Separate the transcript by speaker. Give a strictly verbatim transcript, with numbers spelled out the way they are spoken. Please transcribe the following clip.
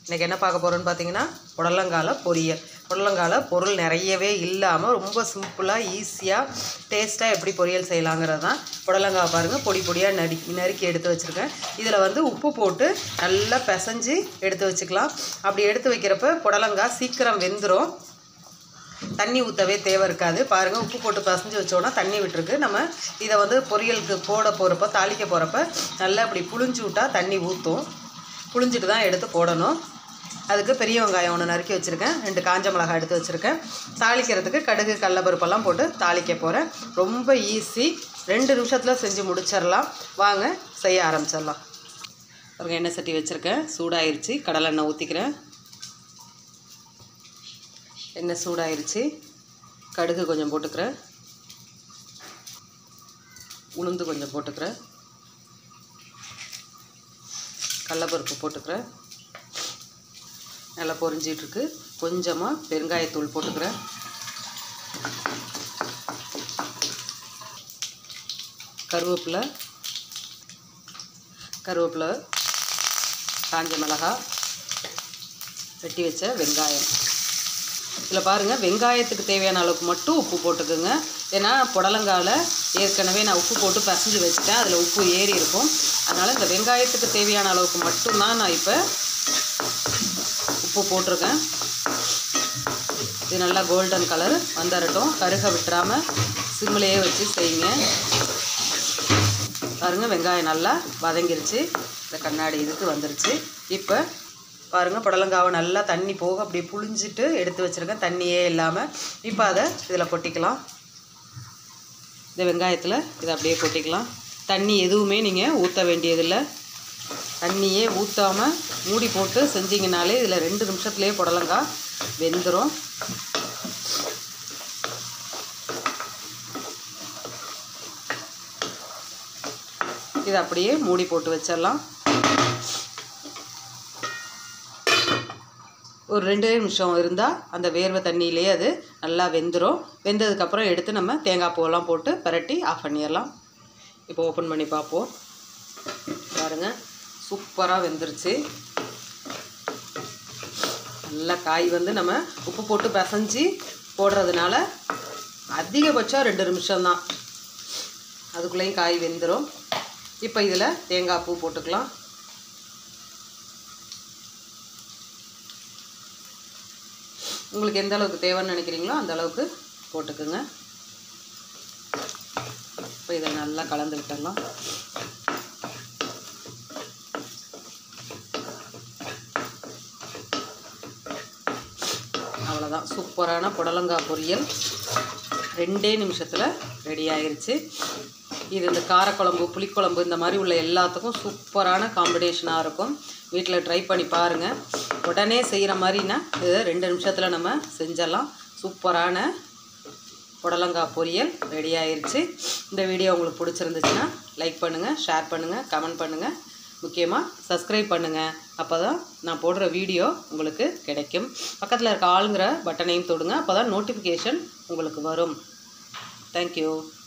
Speaker 1: இன்றைக்கி என்ன பார்க்க போகிறோன்னு பார்த்தீங்கன்னா புடலங்கால பொரியல். புடலங்கால பொருள் நிறையவே இல்லாமல் ரொம்ப சிம்பிளாக ஈஸியாக டேஸ்ட்டாக எப்படி பொரியல் செய்யலாங்கிறது தான். புடலங்காய் பாருங்கள், பொடி பொடியாக நறு நறுக்கி எடுத்து வச்சுருக்கேன். இதில் வந்து உப்பு போட்டு நல்லா பிசைஞ்சு எடுத்து வச்சுக்கலாம். அப்படி எடுத்து வைக்கிறப்ப புடலங்காய் சீக்கிரம் வெந்துடும், தண்ணி ஊற்றவே தேவை இருக்காது. பாருங்கள், உப்பு போட்டு பசைஞ்சு வச்சோன்னா தண்ணி விட்டுருக்கு. நம்ம இதை வந்து பொரியலுக்கு போட போகிறப்ப தாளிக்க போகிறப்ப நல்லா இப்படி புளிஞ்சு விட்டால் தண்ணி ஊற்றும். புளிஞ்சிட்டு தான் எடுத்து போடணும். அதுக்கு பெரிய வெங்காயம் ஒன்று நறுக்கி வச்சுருக்கேன், ரெண்டு காஞ்ச மிளகாய் எடுத்து வச்சுருக்கேன். தாளிக்கிறதுக்கு கடுகு கடலப்பருப்பெல்லாம் போட்டு தாளிக்க போகிறேன். ரொம்ப ஈஸி, ரெண்டு நிமிஷத்தில் செஞ்சு முடிச்சிடலாம். வாங்க செய்ய ஆரம்பிச்சிடலாம். பாருங்கள், எண்ணெய் சட்டி வச்சுருக்கேன், சூடாயிருச்சு. கடலை எண்ணெய் ஊற்றிக்கிறேன். எண்ணெய் சூடாயிருச்சு, கடுகு கொஞ்சம் போட்டுக்கிறேன், உளுந்து கொஞ்சம் போட்டுக்கிறேன், கடலப்பருப்பு போட்டுக்கிறேன். நல்லா பொரிஞ்சிட்ருக்கு. கொஞ்சமாக பெருங்காயத்தூள் போட்டுக்கிறேன். கருவேப்பிலை கருவேப்பிலை காஞ்ச மிளகாய், வெட்டி வச்ச வெங்காயம். இதில் பாருங்கள், வெங்காயத்துக்கு தேவையான அளவுக்கு மட்டும் உப்பு போட்டுக்குங்க. ஏன்னா புடலங்கால ஏற்கனவே நான் உப்பு போட்டு பசைஞ்சு வச்சுட்டேன், அதில் உப்பு ஏறி இருக்கும். அதனால் இந்த வெங்காயத்துக்கு தேவையான அளவுக்கு மட்டும்தான் நான் இப்போ உப்பு போட்டிருக்கேன். இது நல்லா கோல்டன் கலர் வந்துடட்டும், கருக விட்டுறாமல் சிம்மிலேயே வச்சு செய்யுங்க. பாருங்கள், வெங்காயம் நல்லா வதங்கிருச்சு, இந்த கண்ணாடி இதுக்கு வந்துருச்சு. இப்போ பாருங்கள், புடலங்காவை நல்லா தண்ணி போக அப்படியே புளிஞ்சிட்டு எடுத்து வச்சுருக்கேன், தண்ணியே இல்லாமல். இப்போ அதை இதில் கொட்டிக்கலாம். இந்த வெங்காயத்தில் இதை அப்படியே கொட்டிக்கலாம். தண்ணி எதுவுமே நீங்கள் ஊற்ற வேண்டியதில்லை. தண்ணியே ஊற்றாமல் மூடி போட்டு செஞ்சிங்கனாலே இதில் ரெண்டு நிமிஷத்துலேயே புடலங்காய் வெந்துடும். இதை அப்படியே மூடி போட்டு வச்சிடலாம். ஒரு ரெண்டு நிமிஷம் இருந்தால் அந்த வேர்வை தண்ணியிலே அது நல்லா வெந்துடும். வெந்ததுக்கப்புறம் எடுத்து நம்ம தேங்காய் பூவெல்லாம் போட்டு பரட்டி ஆஃப் பண்ணிடலாம். இப்போ ஓப்பன் பண்ணி பார்ப்போம். பாருங்கள், சூப்பராக வெந்துருச்சு. நல்லா காய் வந்து நம்ம உப்பு போட்டு பிசைஞ்சு போடுறதுனால அதிகபட்சம் ரெண்டு நிமிஷம்தான், அதுக்குள்ளேயும் காய் வெந்துடும். இப்போ இதில் தேங்காய் பூ போட்டுக்கலாம். உங்களுக்கு எந்த அளவுக்கு தேவைன்னு நினைக்கிறீங்களோ அந்த அளவுக்கு போட்டுக்குங்க. இப்போ இதை நல்லா கலந்து விட்டுடலாம். அவ்வளோதான், சூப்பரான புடலங்காய் பொரியல் ரெண்டே நிமிஷத்தில் ரெடி ஆயிடுச்சு. இது இந்த காரக்குழம்பு, புளிக்குழம்பு இந்த மாதிரி உள்ள எல்லாத்துக்கும் சூப்பரான காம்பினேஷனாக இருக்கும். வீட்டில் ட்ரை பண்ணி பாருங்கள். உடனே செய்கிற மாதிரினா இதை ரெண்டு நிமிஷத்தில் நம்ம செஞ்சிடலாம். சூப்பரான புடலங்காய் பொரியல் ரெடி ஆயிடுச்சு. இந்த வீடியோ உங்களுக்கு பிடிச்சிருந்துச்சுன்னா லைக் பண்ணுங்கள், ஷேர் பண்ணுங்கள், கமெண்ட் பண்ணுங்கள், முக்கியமாக சப்ஸ்கிரைப் பண்ணுங்கள். அப்போ தான் நான் போடுற வீடியோ உங்களுக்கு கிடைக்கும். பக்கத்தில் இருக்க ஆளுங்கிற பட்டனையும் தொடுங்க, அப்போ தான் நோட்டிஃபிகேஷன் உங்களுக்கு வரும். தேங்க்யூ.